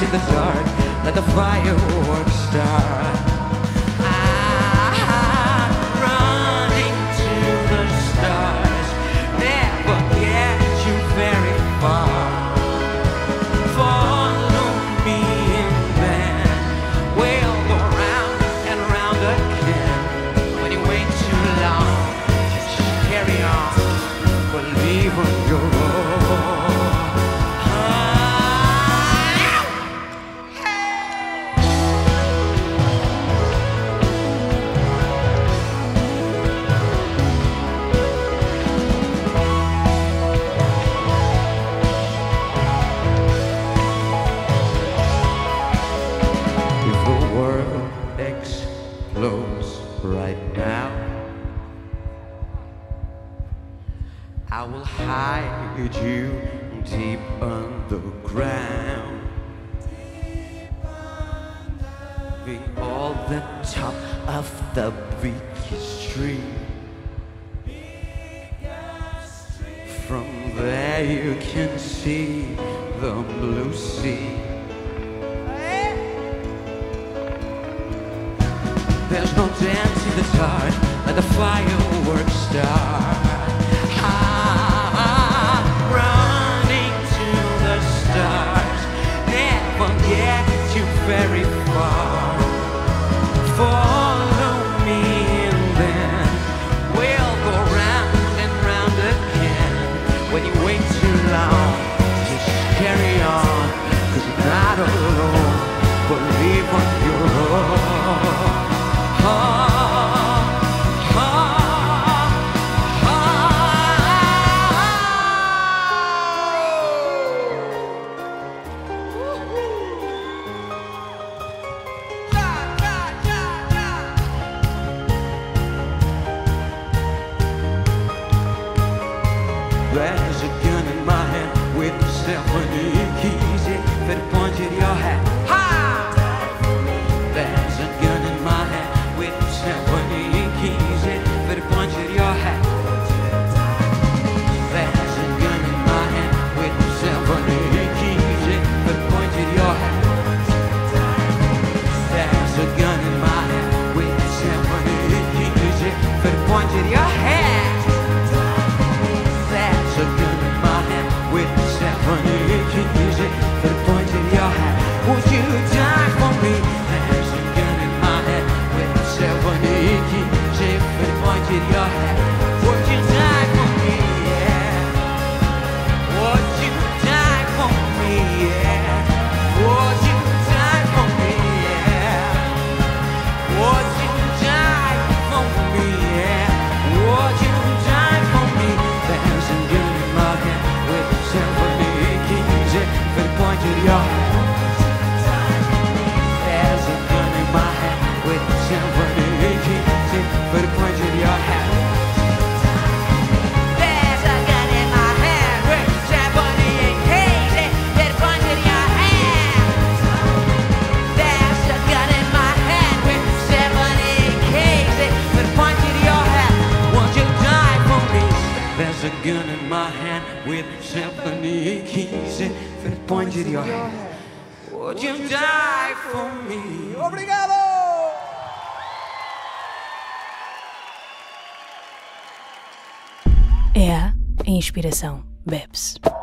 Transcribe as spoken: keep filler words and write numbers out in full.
in the dark, let the fireworks start. I'm running to the stars, never get you very far. Follow me and then we'll go round and round again. When you wait too long, just carry on, believe on your own. Explodes right now, I will hide you deep underground. Be all the top of the biggest tree. From there you can see the blue sea. There's no dance in the dark, let the fireworks start. I'm running to the stars, never get you very far. Follow me and then we'll go round and round again. When you wait too long, just carry on, 'cause you're not alone, believe on your own. There's a gun in my hand with seventy keys that pointed your hat. Ha! There's a gun in my hand with seventy keys that pointed your hat. There's a gun in my hand with seventy keys that pointed your hat. There's a gun in my hand with seventy keys that pointed your hat. There's a gun in my hand with seventy keys that pointed your hat. Would you die for me? There's a gun in my hand with seventy keys that pointed your hat. Would you die for me? Yeah. Would you die for me? Yeah. Would you die for me? Yeah. Would you die for me? Yeah. Would you die for me? There's a gun in my hand with seventy keys that pointed your hat. There's a gun in my hand with seventy keys that pointed your hat. There's a gun in my hand with seventy keys that pointed your hat. There's a gun in my hand with seventy keys that pointed your hat. Would you die for me? There's a gun in my hand with seventy keys that pointed your hat. Would you die for me? Obrigado! É a inspiração bebe-se.